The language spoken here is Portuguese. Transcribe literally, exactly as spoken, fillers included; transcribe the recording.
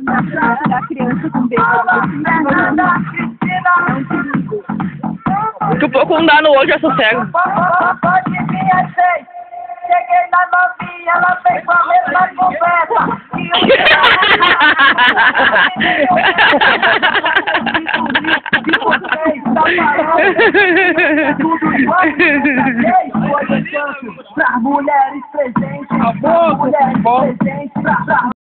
da criança com beijo. É um perigo. Daqui a pouco um dá no olho já sossego. Cheguei na novinha, ela vem com a mesma conversa. E o